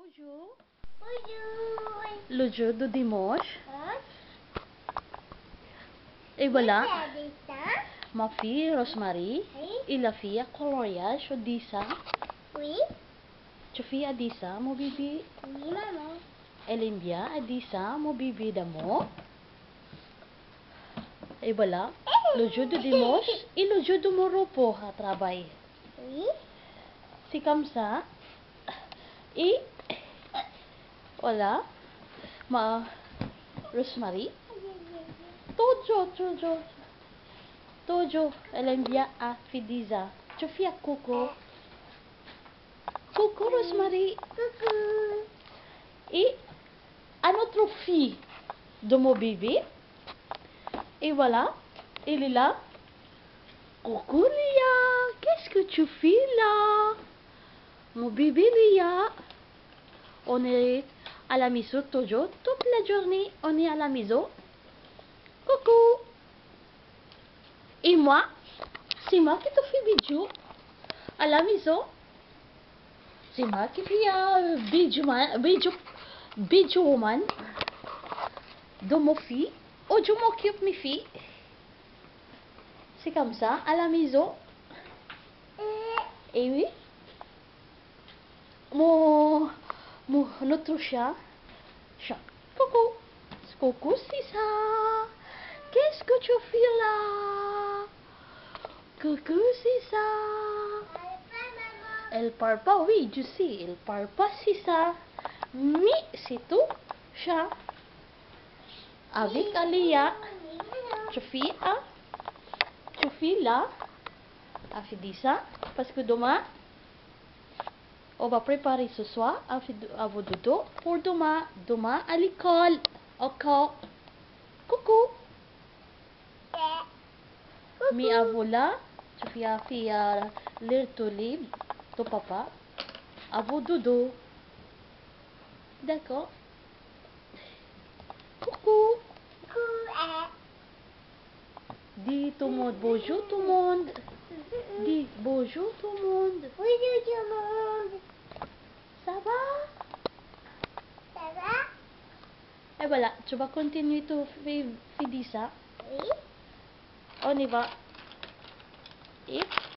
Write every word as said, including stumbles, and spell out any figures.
Bonjour. Bonjour. Le jour de dimanche. Hein? Et voilà, Regardez ça. ma fille Rosemary Oui. et la fille coloriage Odissa. Oui. Tu fille Adissa, mon bébé. Oui, maman. Elle aime bien Adissa, mon bébé d'amour. Et voilà, le jour de dimanche et le jour de mon repos à travail. Oui. C'est comme ça. Et voilà, ma Rosemary. Toujours, toujours. Toujours, elle aime bien à Fidiza. Tu fais à Coco. Coucou Rosemary. Coucou. Et à notre fille de mon bébé. Et voilà, elle est là. Coucou Lia, qu'est-ce que tu fais là? Mon bébé Lia. On est à la maison toujours, toute la journée, on est à la maison. Coucou. Et moi, c'est moi qui te fais bisous à la maison. C'est moi qui fais un bisou, bisou, bisou woman de mon fille. Oh, je m'occupe mes filles. C'est comme ça, à la maison. Et oui, mon, mon notre chat, chat. Coucou, coucou, c'est ça. Qu'est-ce que tu fais là? Coucou, c'est ça. Elle parle pas, oui, je sais, elle parle pas, c'est ça. Mais c'est tout, chat. Avec Alia, tu fais, hein? Tu fais là, à Fidissa, parce que demain, on va préparer ce soir à, à vos dodo pour demain, demain à l'école. Ok. Coucou. Mais à vous là, tu fais faire lire ton livre, ton papa, à vos dodo. D'accord. Coucou. Dis tout le monde, bonjour tout le monde. Dis bonjour tout le monde. Bonjour tout le monde. Ça va? Ça va? Et voilà, tu vas continuer ton Fidissa. Oui. On y va.